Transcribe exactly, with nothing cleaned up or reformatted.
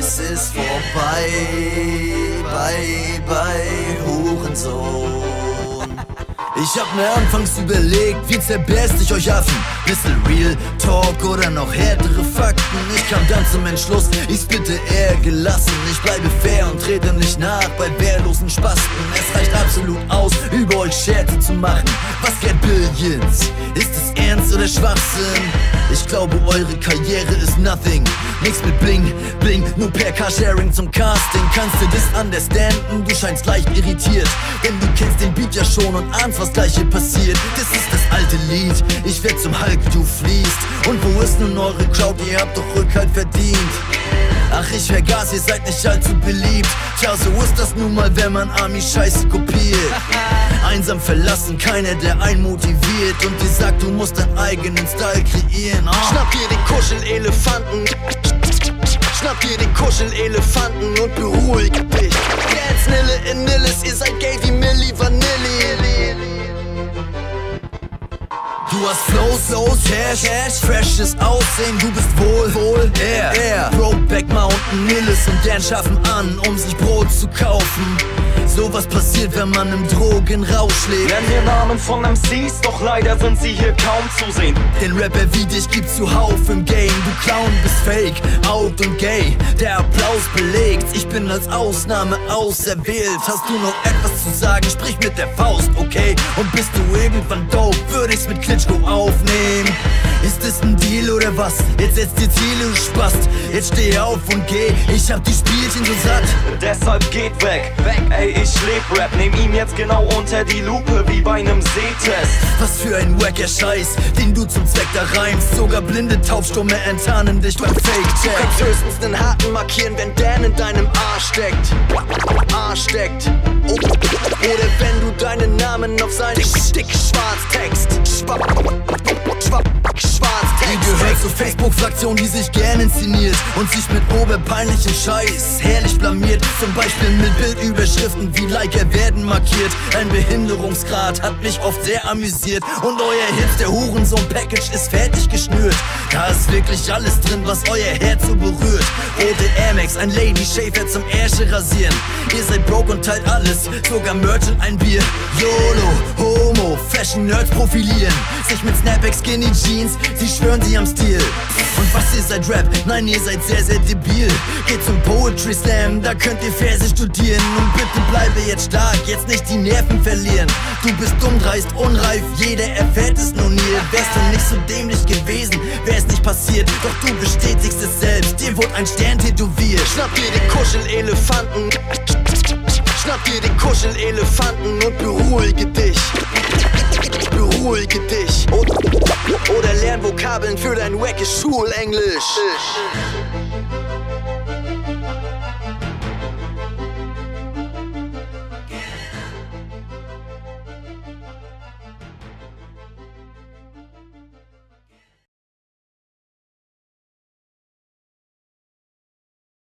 es ist vorbei, bei, bei Hurensohn. Ich hab mir anfangs überlegt, wie zerberst ich euch Affen? Bisschen Real Talk oder noch härtere Fakten. Ich kam dann zum Entschluss, ich's bitte eher gelassen. Ich bleibe fair und trete nicht nach bei wehrlosen Spasten. Es reicht absolut aus, über euch Scherze zu machen. Was geht Billions? Ist es ernst oder Schwachsinn? Ich glaube, eure Karriere ist nothing. Nichts mit Bling, Bling, nur per Carsharing zum Casting. Kannst du das understanden? Du scheinst leicht irritiert, denn du kennst den Beat ja schon und ahnst, was gleich hier passiert. Das ist das alte Lied, ich werd zum Hulk, du fliehst. Und wo ist nun eure Crowd? Ihr habt doch Rückhalt verdient. Ach, ich vergaß, ihr seid nicht allzu beliebt. Tja, so ist das nun mal, wenn man Ami-Scheiße kopiert. Einsam verlassen, keiner, der einen motiviert und dir sagt, du musst deinen eigenen Style kreieren. Oh. Schnapp dir den Kuschelelefanten, schnapp dir den Kuschelelefanten und beruhige dich. Dance Nille in Nillis, ihr seid gay wie Milli Vanilli. Du hast Flows, Flows, Cash, Cash, freshes Aussehen, du bist wohl, wohl, air, air. Brokeback Mountain, Nillis und Dan schaffen an, um sich Brot zu kaufen. Sowas passiert, wenn man im Drogenrausch lebt. Nenn mir Namen von M Cs, doch leider sind sie hier kaum zu sehen. Den Rapper wie dich gibt's zuhauf im Game. Du Clown bist fake, out und gay. Der Applaus belegt, ich bin als Ausnahme auserwählt. Hast du noch etwas zu sagen, sprich mit der Faust, okay? Und bist du irgendwann dope, würde ich's mit Klitschko aufnehmen. Ist es ein Deal oder was? Jetzt setz dir Ziele, du Spast. Jetzt steh auf und geh, ich hab die Spielchen so satt. Deshalb geht weg, weg, ey, ich leb Rap. Nehm ihn jetzt genau unter die Lupe, wie bei nem Sehtest. Was für ein wacker Scheiß, den du zum Zweck da reimst. Sogar blinde Taubstumme enttarnen dich beim Fake-Check. Du kannst höchstens nen Haken markieren, wenn Dan in deinem Arsch steckt. Arsch steckt. Oder wenn du deinen Namen auf seinen Stick schwarz text. Schwapp, schwapp, schwarz text. Ihr gehört zur Facebook-Fraktion, die sich gern inszeniert und sich mit oberpeinlichem Scheiß herrlich blamiert. Zum Beispiel mit Bildüberschriften wie Liker werden markiert. Ein Behinderungsgrad hat mich oft sehr amüsiert. Und euer Hit, der Hurensohn-Package ist fertig geschnürt. Da ist wirklich alles drin, was euer Herz so berührt. Rote Air Max, ein Lady Shaver zum Ärsche rasieren. Ihr seid broke und teilt alles, sogar Merch und ein Bier. YOLO, Homo, Fashion Nerds profilieren sich mit Snapback, Skinny Jeans, sie schwören sie am Stil. Und was ihr seid Rap? Nein, ihr seid sehr, sehr debil. Geht zum Poetry Slam, da könnt ihr Verse studieren. Und bitte bleibe jetzt stark, jetzt nicht die Nerven verlieren. Du bist dumm, dreist, unreif, jeder erfährt es nur nie. Wärst du nicht so dämlich gewesen, wär's nicht passiert. Doch du bestätigst es selbst, dir wurde ein Stern tätowiert. Schnapp dir den Kuschelelefanten, schnapp dir den Kuschelelefanten und beruhige dich. Beruhige dich. Oder lern Vokabeln für dein wackes Schulenglisch.